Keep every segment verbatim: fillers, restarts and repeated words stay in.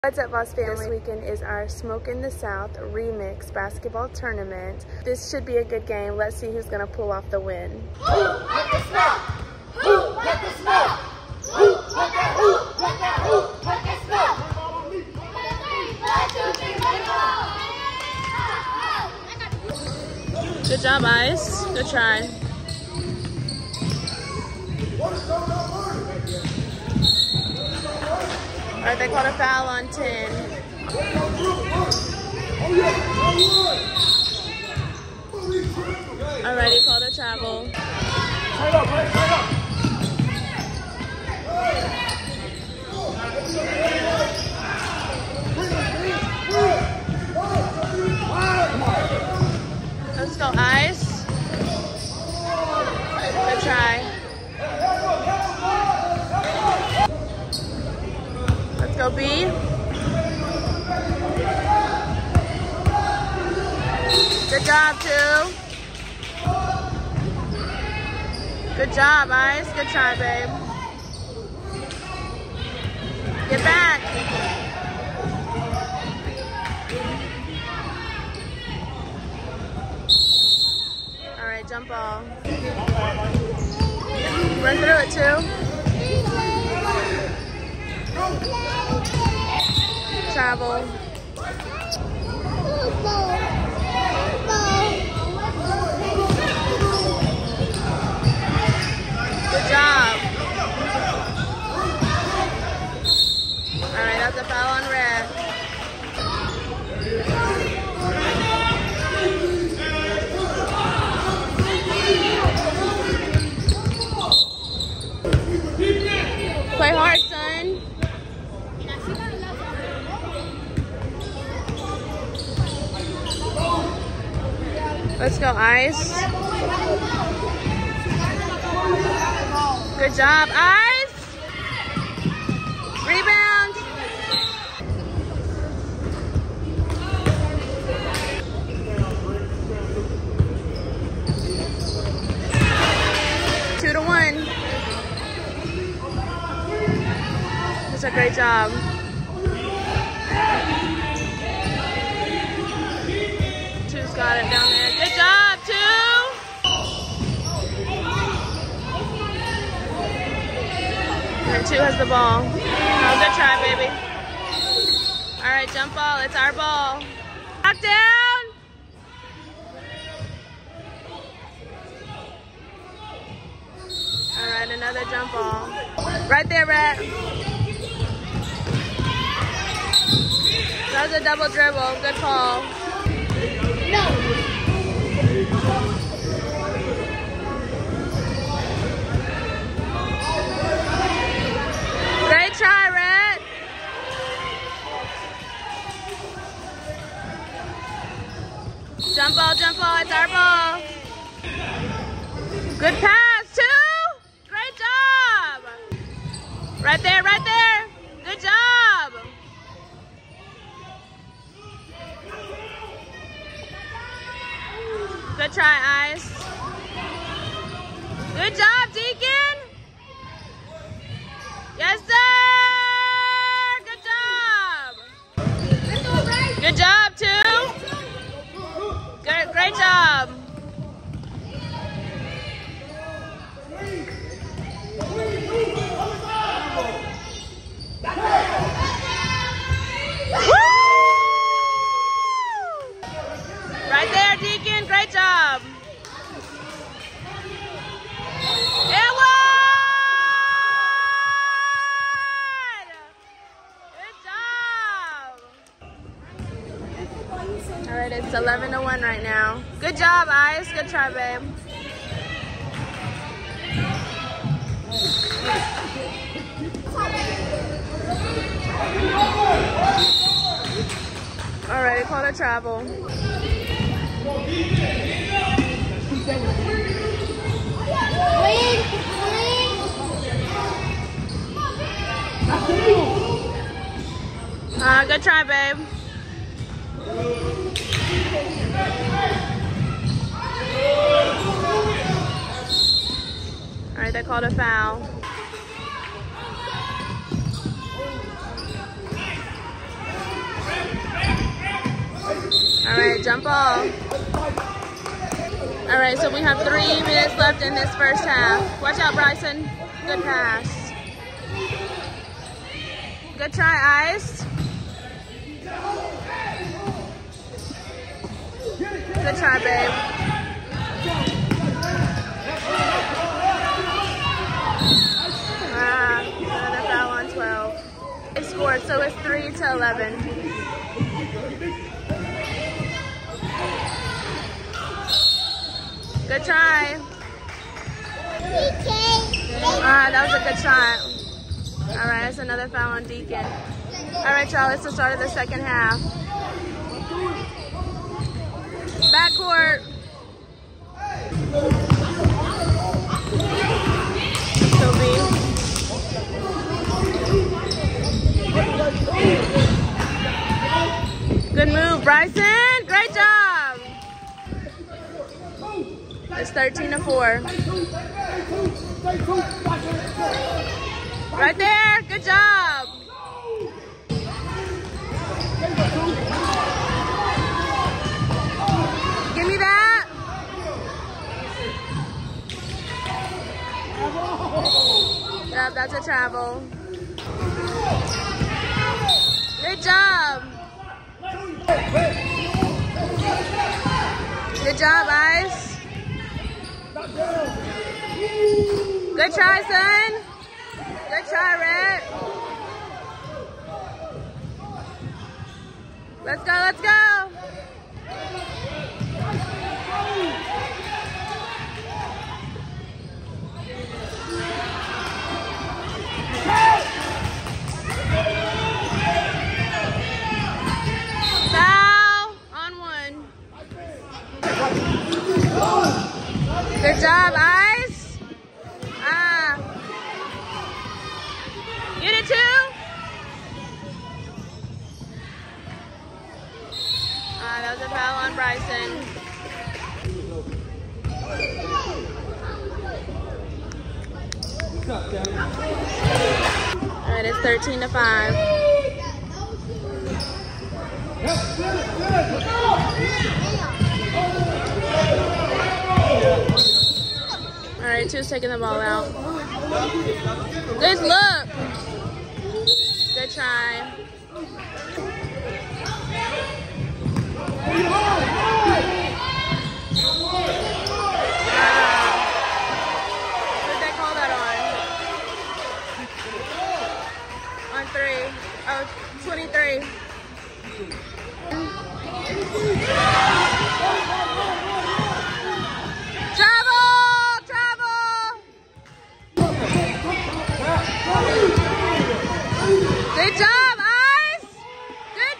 What's up, Boss family? This weekend is our Smoke in the South remix basketball tournament. This should be a good game. Let's see who's gonna pull off the win. Who let the smoke? Who let the smoke? Who let that who let that who let that smoke? Good job, Ice. Good try. All right, they called a foul on ten. All right, he called a travel. Let's go, Ice. Good try. Let's go, B. Good job, two. Good job, Ice. Good try, babe. Get back. All right, jump ball. Run through it, two. Travel. Good job. All right, that's a foul on red. Play hard, son. Let's go, Ice. Good job, Ice. Rebound. Two to one. That's a great job. Two's got it down there. Good job, two. And two has the ball. Oh, good try, baby. All right, jump ball. It's our ball. Knock down. All right, another jump ball. Right there, Rat. That was a double dribble. Good call. No. Great try, Red. Jump ball, jump ball. It's our ball. Good pass, two. Great job. Right there, right there. Good job. Good try, Ice. Good job, Deacon. Yes, sir. Good job. Good job, two. Good, great job. Right there, Deacon. Great job. It won! Good job. All right, it's eleven to one right now. Good job, Ice. Good try, babe. All right, call a travel. Uh, good try, babe. All right, they called a foul. Jump ball. All right, so we have three minutes left in this first half. Watch out, Bryson. Good pass. Good try, Ice. Good try, babe. Ah, another foul on twelve. They scored, so it's three to eleven. Good try. Ah, that was a good shot. All right, that's another foul on Deacon. All right, y'all, it's the start of the second half. Backcourt. Kobe. Good move, Bryson. Great job. It's thirteen to four. Right there. Good job. Give me that. Yep, that's a travel. Good job. Good job, Ice. Good try, son. Good try, Red. Let's go, let's go. Foul on one. Good job, Ice. Ah. Get it too. Ah, that was a foul on Bryson. All right, it's thirteen to five. All right, two's taking the ball out. Good look. Good try. What did they call that on? On three. Oh, twenty-three. Travel! Travel! Good job, Ice! Good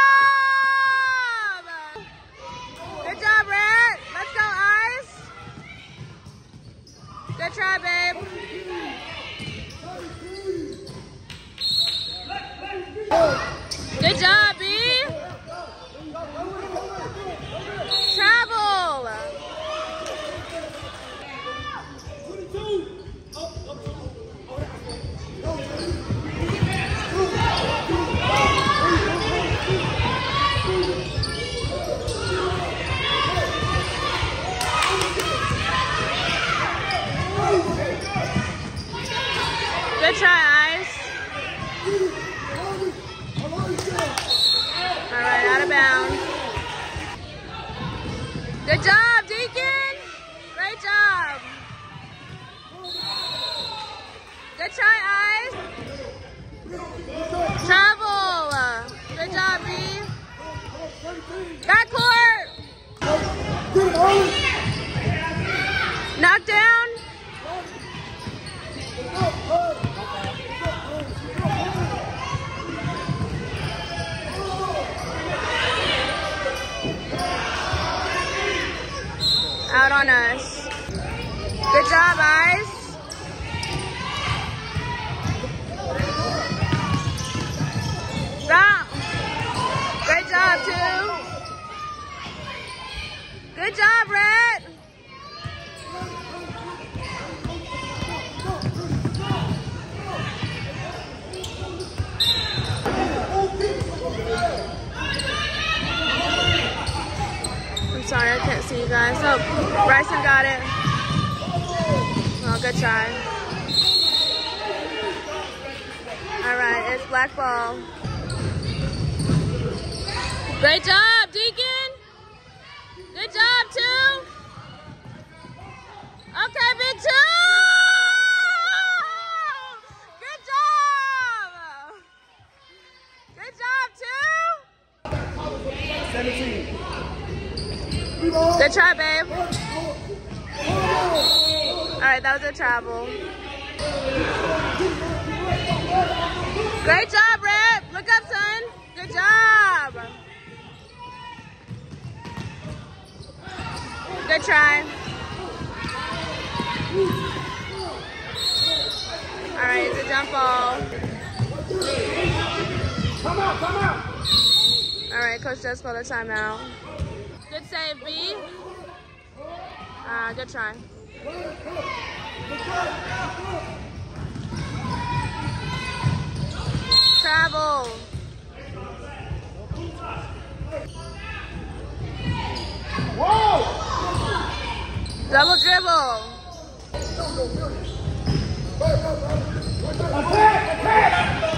job! Good job, Red. Let's go, Ice. Good try, babe. Good job, B. Travel. Good try, Ice. All right, out of bounds. Good job, Deacon. Great job. Good try, Ice. Travel. Good job, B. Backcourt. Knock down. Out on us. Good job, Ice. Stop. Great job, too. Good job, Red. guys. Oh, Bryson got it. Oh, good try. All right, it's black ball. Great job, Deacon. Good job, two. Okay, big two. Good job. Good job, two. seventeen. Good try, babe. All right, that was a travel. Great job, Rip. Look up, son. Good job. Good try. All right, it's a jump ball. Come out, come out. All right, coach just called a timeout. Good save, B. Uh, good try. Travel. Whoa! Double dribble. Attack, attack!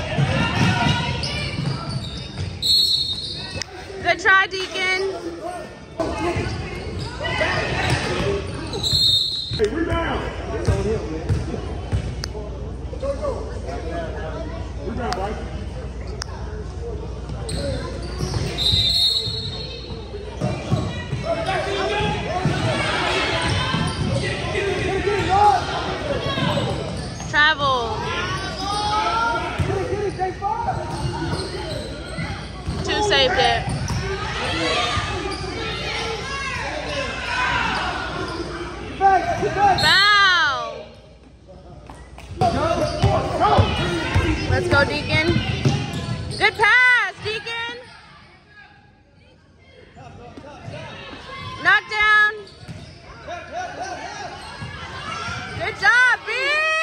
Good try, Deacon. Hey, rebound! Rebound, right? Travel. Two saved it. Foul. Let's go, Deacon. Good pass, Deacon. Knock down. Good job, B.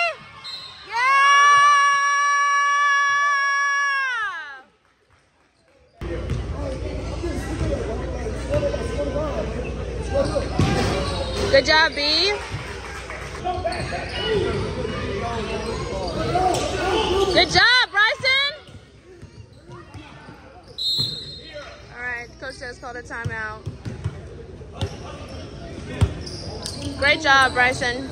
Good job, B. Good job, Bryson. All right, coach just called a timeout. Great job, Bryson.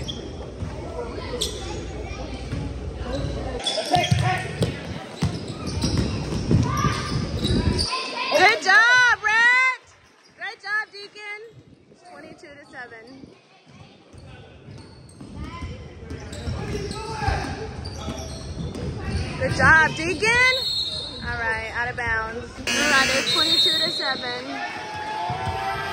Good job, Brett. Great job, Deacon. twenty-two to seven. Good job, Deacon. All right, out of bounds. All right, it's twenty-two to seven.